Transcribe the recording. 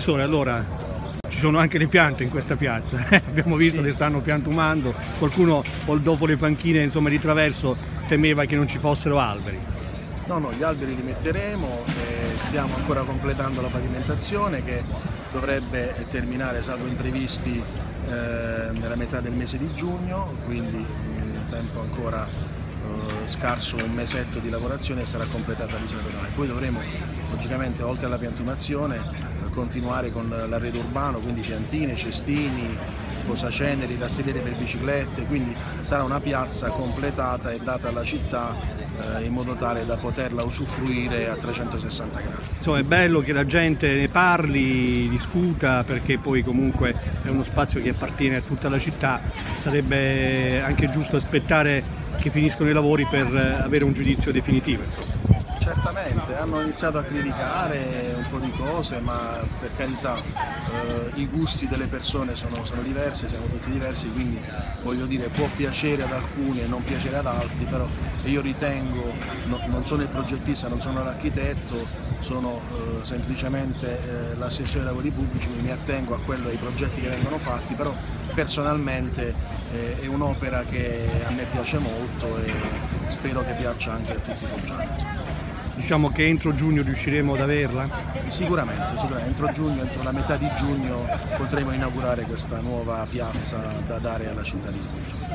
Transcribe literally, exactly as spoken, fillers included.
Assessore, allora ci sono anche le piante in questa piazza, abbiamo visto Sì. che stanno piantumando, qualcuno dopo le panchine insomma, di traverso temeva che non ci fossero alberi. No, no, gli alberi li metteremo, e stiamo ancora completando la pavimentazione che dovrebbe terminare, salvo imprevisti, eh, nella metà del mese di giugno, quindi un tempo ancora eh, scarso, un mesetto di lavorazione e sarà completata l'isola pedonale. Poi dovremo, logicamente, oltre alla piantumazione, continuare con l'arredo urbano, quindi piantine, cestini, posaceneri, tastiere per biciclette, quindi sarà una piazza completata e data alla città eh, in modo tale da poterla usufruire a trecentosessanta gradi. Insomma è bello che la gente ne parli, discuta, perché poi comunque è uno spazio che appartiene a tutta la città, sarebbe anche giusto aspettare che finiscono i lavori per avere un giudizio definitivo. Insomma. Certamente, hanno iniziato a criticare un po' di cose, ma per carità eh, i gusti delle persone sono, sono diversi, siamo tutti diversi, quindi voglio dire può piacere ad alcuni e non piacere ad altri, però io ritengo, no, non sono il progettista, non sono l'architetto, sono eh, semplicemente eh, l'assessore ai lavori pubblici, quindi mi attengo a quello, ai progetti che vengono fatti, però personalmente eh, è un'opera che a me piace molto e spero che piaccia anche a tutti i foggiani. Diciamo che entro giugno riusciremo ad averla? Sicuramente, sicuramente, entro giugno, entro la metà di giugno potremo inaugurare questa nuova piazza da dare alla città di Foggia.